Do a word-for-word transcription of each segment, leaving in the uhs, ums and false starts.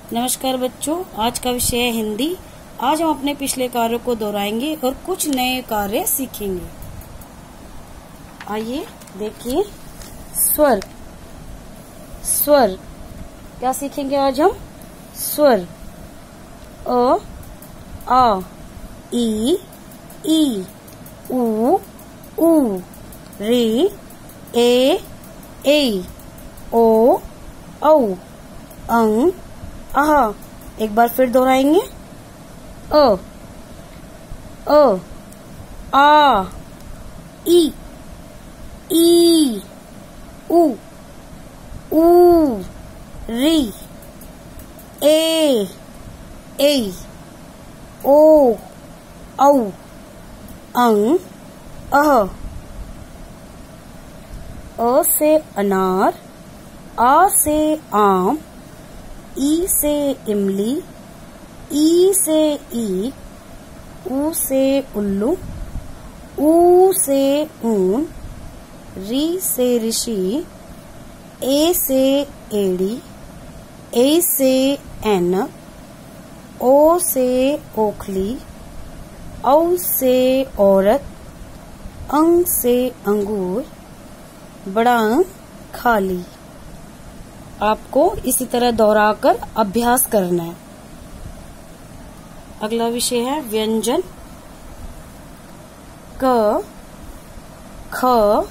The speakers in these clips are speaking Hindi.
नमस्कार बच्चों, आज का विषय है हिंदी। आज हम अपने पिछले कार्यों को दोहराएंगे और कुछ नए कार्य सीखेंगे। आइए देखिए, स्वर। स्वर क्या सीखेंगे आज हम? स्वर। अ, आ, ई, ई, उ, ऊ, रे, ए, ए, ओ, औ, अंग, आहा। एक बार फिर दोहराएंगे। अ, अ, आ, ई, ई, उ, ऊ, री, ए, ए, ओ, औ, अंग, अह। अ से अनार, आ से आम, ई से इमली, ई से ईख, ऊ से उल्लू, ऊ से ऊन, री से ऋषि, ए से एड़ी, ए से ऐनक, ओ से ओखली, औ से औरत, अंग से अंगूर, बड़ा अंग खाली। आपको इसी तरह दोहराकर अभ्यास करना है। अगला विषय है व्यंजन। क, ख,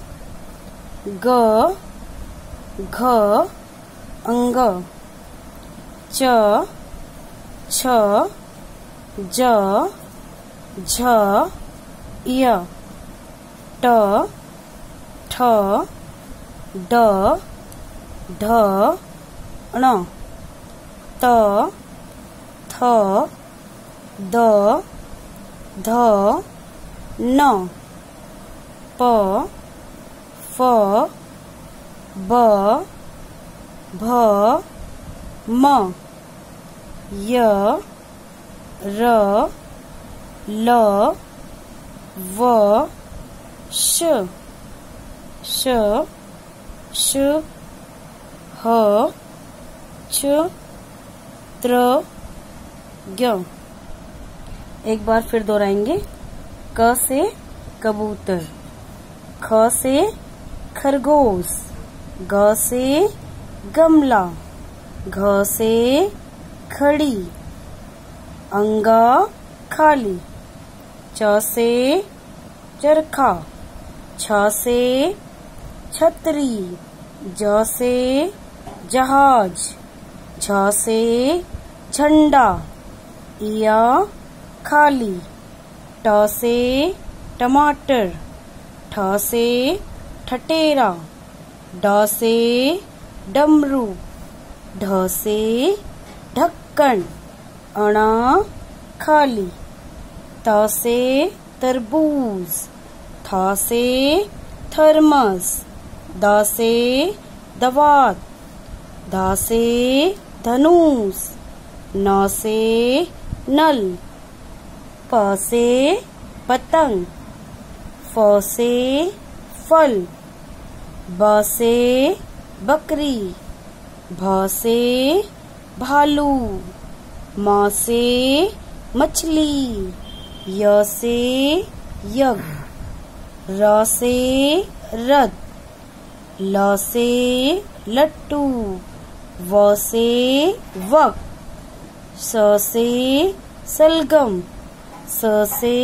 ग, घ, अंग, च, छ, ज, झ, य, ट, ठ, ड, ढ, ण, त, थ, द, ध, न, प, फ, ब, भ, म, य, र, ल, व, श, श, श, ह, छ, त्र, ज्ञ। एक बार फिर दोहराएंगे। क से कबूतर, ख से खरगोश, ग से गमला, घ से घड़ी, अंगा खाली, च से चरखा, छ से छतरी, ज से जहाज, झ से झंडा, इया खाली, ट से टमाटर, ठ से ठटेरा, ड से डमरू, ढ से ढक्कन, अणा खाली, त से तरबूज, थ से थर्मस, द से दवात, ध से धनुष, न से नल, प से पतंग, फ से फल, ब से बकरी, भ से भालू, म से मछली, य से यज्ञ, र से रथ, ल से लट्टू, व से वक, स से सलगम, स से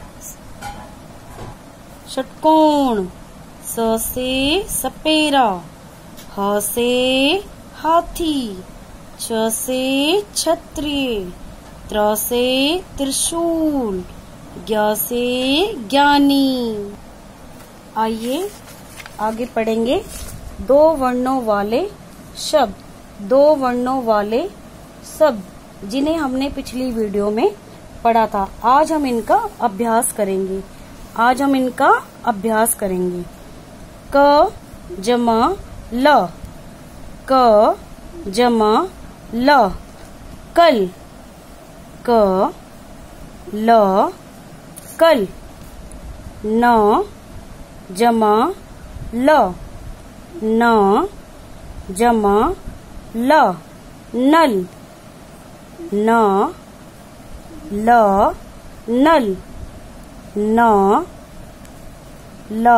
षटकोण, स से सपेरा, ह से हाथी, छ से क्षत्रिय, त्र से त्रिशूल, ज्ञ से ज्ञानी। आइए आगे पढ़ेंगे दो वर्णों वाले शब्द। दो वर्णों वाले शब्द जिन्हें हमने पिछली वीडियो में पढ़ा था, आज हम इनका अभ्यास करेंगे। आज हम इनका अभ्यास करेंगे। क जमा ल, क जमा ल, कल, क ल, कल, न जमा ल, न जमा ल, नल, न ल नल न ल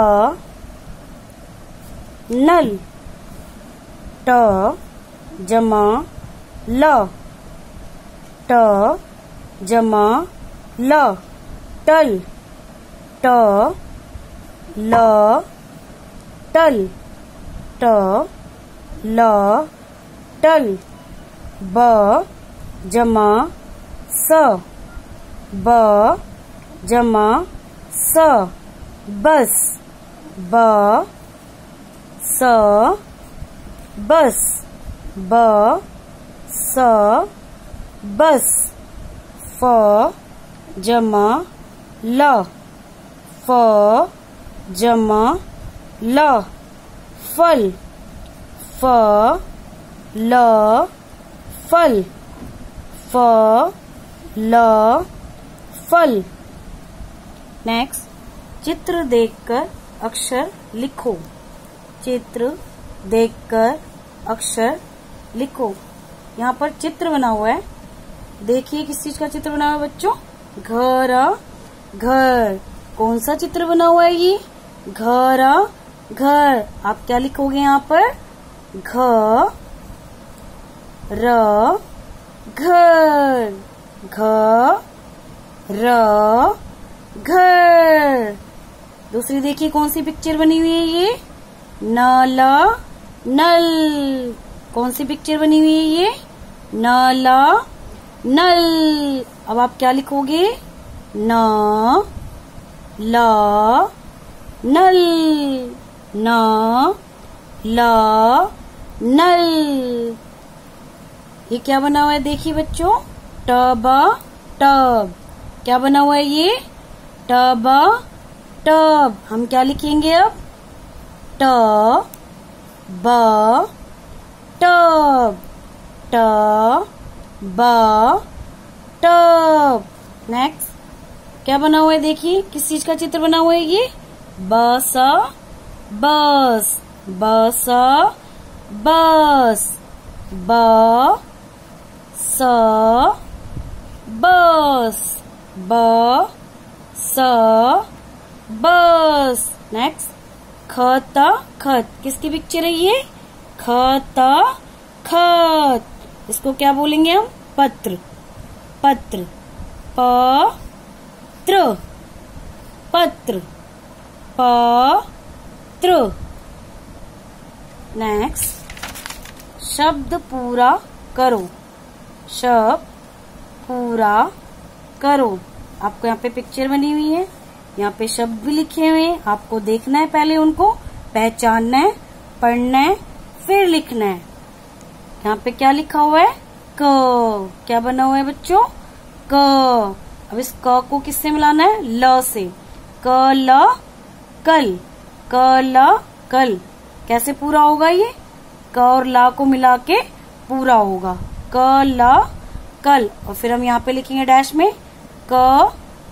नल ट जमा ल ट जमा ल टल ट ल टल ट ल टल ब जमा स ब जमा स बस ब स बस ब स बस फ जमा ल फ जमा ल फल फ ल फल फ ल फल। नेक्स्ट, चित्र देखकर अक्षर लिखो। चित्र देखकर अक्षर लिखो। यहाँ पर चित्र बना हुआ है, देखिए किस चीज का चित्र बना हुआ है बच्चों? घर घर। कौन सा चित्र बना हुआ है ये? घर घर। आप क्या लिखोगे यहाँ पर? घ र घर घ र घर। दूसरी देखिए कौन सी पिक्चर बनी हुई है ये? नल नल। कौन सी पिक्चर बनी हुई है ये? नल नल। अब आप क्या लिखोगे? न ल नल न ल नल। ये क्या बना हुआ है देखिए बच्चों? टब टब। क्या बना हुआ है ये? टब टब। हम क्या लिखेंगे अब? ट ब टब ट ब टब। नेक्स्ट, क्या बना हुआ है देखिए? किस चीज का चित्र बना हुआ है ये? बस बस बस बस ब स बस ब स बस। नेक्स्ट, खत खत। किसकी पिक्चर है ये? खत खत। इसको क्या बोलेंगे हम? पत्र पत्र प त्र पत्र प त्र। नेक्स्ट, शब्द पूरा करो। शब्द पूरा करो। आपको यहाँ पे पिक्चर बनी हुई है, यहाँ पे शब्द भी लिखे हुए हैं। आपको देखना है, पहले उनको पहचानना है, पढ़ना है, फिर लिखना है। यहाँ पे क्या लिखा हुआ है? क। क्या बना हुआ है बच्चों? क। अब इस क को किससे मिलाना है? ल से। क ल कल क ल कल। कैसे पूरा होगा ये? क और ला को मिला के पूरा होगा। क ल कल। और फिर हम यहाँ पे लिखेंगे डैश में क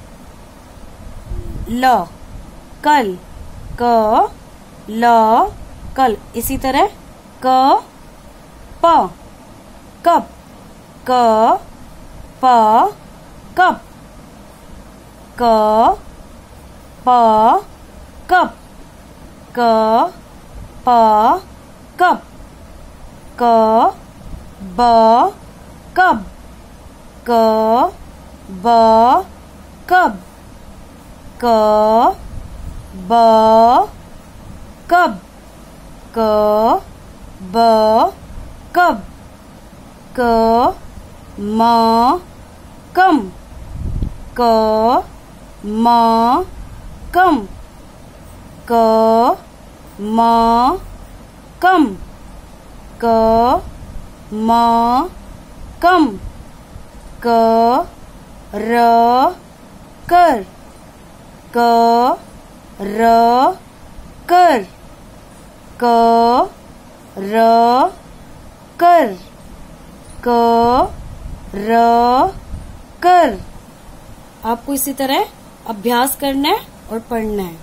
ल कल क ल कल। इसी तरह क प कप क प कप क प कप क प कप क ब कब क ब कब क ब कब क ब कब क म कम क म कम क म कम क म कम क र कर क र कर क र कर क र कर। आपको इसी तरह अभ्यास करना है और पढ़ना है।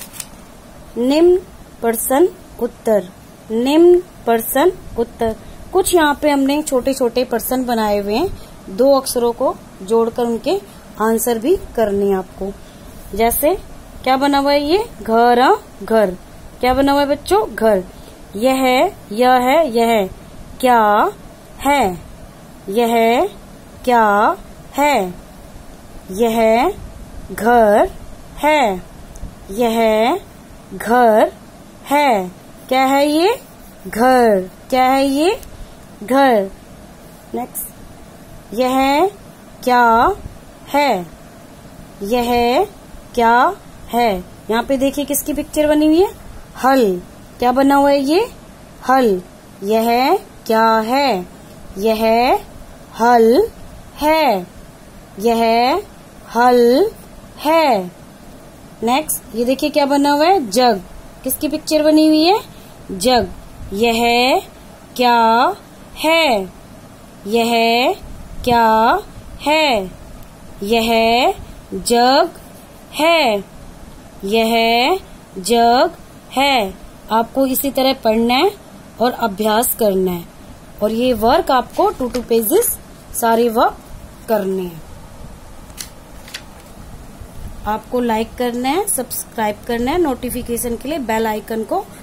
निम्न प्रश्न उत्तर। निम्न प्रश्न उत्तर। कुछ यहाँ पे हमने छोटे छोटे पर्सन बनाए हुए हैं, दो अक्षरों को जोड़कर उनके आंसर भी करने हैं आपको। जैसे क्या बना हुआ है, ये घर, घर। क्या बना हुआ है बच्चों, घर। यह, यह है, यह क्या है, यह क्या है, यह घर है, यह घर है। क्या है ये, घर। क्या है ये, घर। नेक्स्ट, यह क्या है, यह क्या है। यहाँ पे देखिए किसकी पिक्चर बनी हुई है, हल। क्या बना हुआ है ये, हल। यह क्या है, यह हल है, यह हल है। नेक्स्ट, ये देखिए क्या बना हुआ है, जग। किसकी पिक्चर बनी हुई है, जग। यह क्या है, यह क्या है, यह जग है, यह जग है। आपको इसी तरह पढ़ना है और अभ्यास करना है, और ये वर्क आपको टू टू पेजेस सारे वर्क करने हैं। आपको लाइक करना है, सब्सक्राइब करना है, नोटिफिकेशन के लिए बेल आइकन को